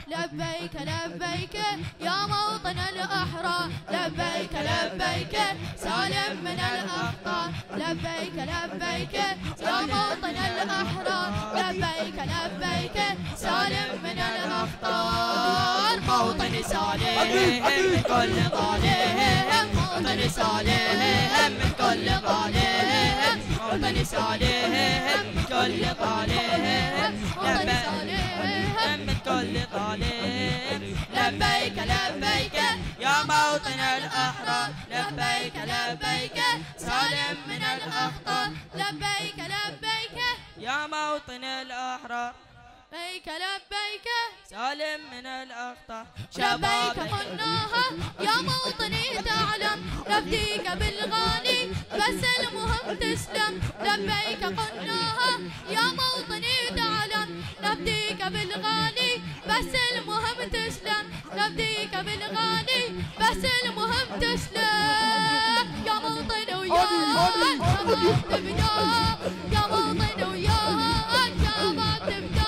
لبيك لبيك يا موطن الأحرار، لبيك لبيك سالم من الأخطار، لبيك لبيك يا موطن الأحرار، لبيك لبيك سالم من الأخطار. موطن سالم من كل ظالم، موطن سالم من كل ظالم، موطن سالم من كل ظالم، موطن سالم من كل ظالم. لبيك لبيك يا موطن الأحرار، لبيك لبيك سالم من الأخطار، لبيك لبيك يا موطن الأحرار، لبيك لبيك سالم من الأخطار. لبيك قلناها يا موطني تعلم، نفديك بالغالي بس المهم تسلم. لبيك قلناها يا موطني تعلم، نفديك بالغالي بس المهم تسلم، نفديك بالغالي بس المهم تسلم. يا موطن وياك شباب تبدا، يا موطن وياك شباب تبدا،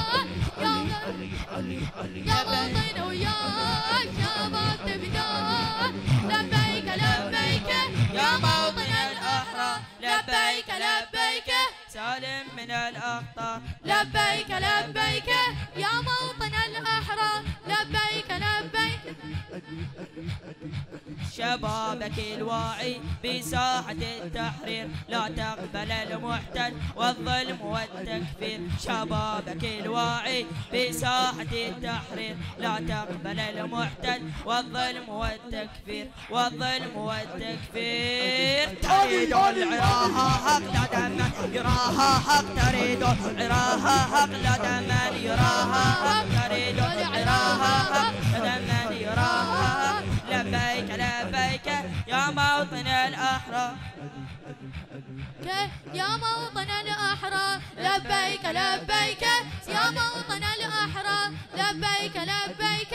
يا موطن وياك شباب تبدا. لبيك لبيك يا موطن الأحرار، لبيك لبيك سالم من الأخطار. لبيك لبيك يا موطن الأحرار، لبيك لبيك. شبابك الواعي بساحة التحرير لا تقبل المحتل والظلم والتكفير، شبابك الواعي بساحة التحرير لا تقبل المحتل والظلم والتكفير، والظلم والتكفير. تريد العراها حق لا دما يراها حق، تريد العراها حق لا دما يراها حق، تريد العراها حق لا دما يراها حق. لبيك لبيك يا موطن الأحرار، يا موطن الأحرار، لبيك لبيك يا موطن الأحرار، لبيك لبيك.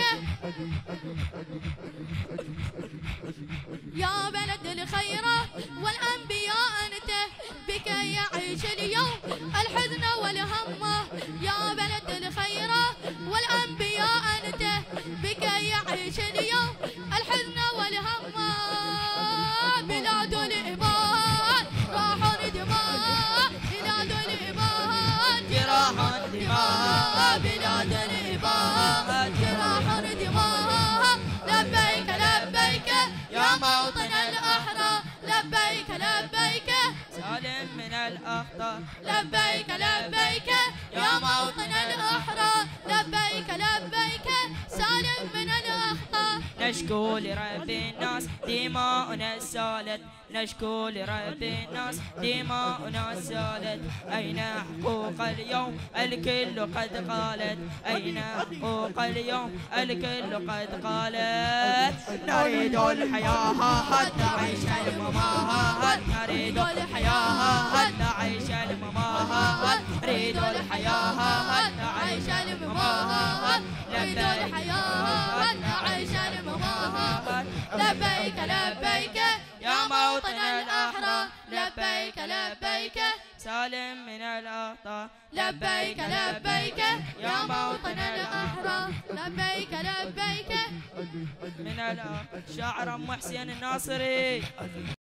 يا بلد الخيرة والأنبياء أنت، بك يعيش اليوم الحزن والهمة. يا بلد الخيرة والأنبياء أنت، بك يعيش اليوم الحزن والهمة. بلاد الإيمان راح دماء، بلاد الإيمان جراح دماء، بلاد الإيمان جراح دماء. لبيك لبيك يا موطن الأحرار، لبيك لبيك سالم من الأخطار. لبيك لبيك يا موطن الأحرار، لبيك لبيك سالم من الأخطار. نشكو لرب الناس دماؤنا سالت، نشكو لرب الناس دماؤنا سالت. أين حقوق اليوم الكل قد قالت، أين حقوق اليوم الكل قد قالت. نريد الحياة حتى عيش المماهات، نريد الحياة حتى عيش المماهات، نريد الحياة حتى عيش المماهات، نريد الحياة حتى عيش المماهات. لبيك لبيك يا موطن الأحرار، لبيك لبيك سالم من الأخطار. لبيك لبيك يا موطن الأحرار، لبيك لبيك من الأخطار. شاعر أم حسين الناصري.